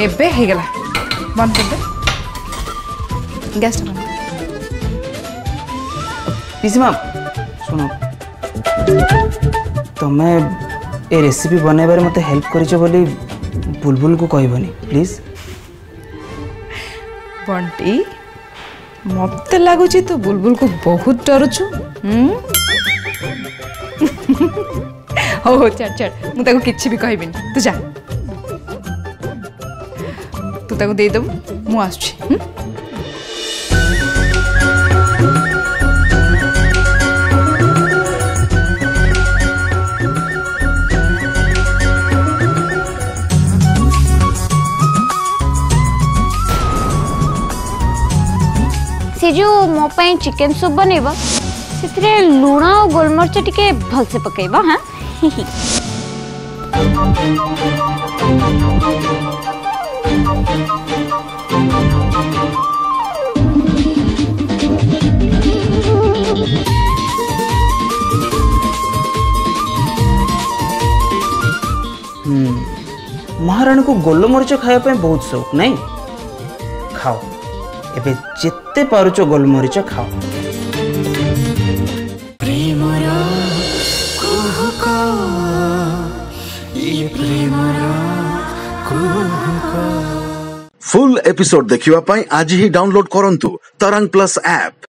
एबे हे गला बंद कर दे गैस बंद पीसी माँ सुनो तमें ए रेसिपी बनैबार मते हेल्प करिछ बोली बुलबुल को कहबनी प्लीज बंटी मत लगुच तू बुलबुल को बहुत डरुचु हो चल चल मुझे किसी भी कहबिनी तू जा तू ताको दे दबु मु आछी से जो मो पाई चिकन सूप बनैबा से लुण और गोलमरिच टिके भलसे पकेबा हाँ महाराणी को गोलमरिच खाया बहुत शौक नहीं खाओ एबे जिते पारुच गोलमरिच खाओ फुल एपिसोड देखिवा पाई आज ही डाउनलोड करंतु तरंग प्लस ऐप।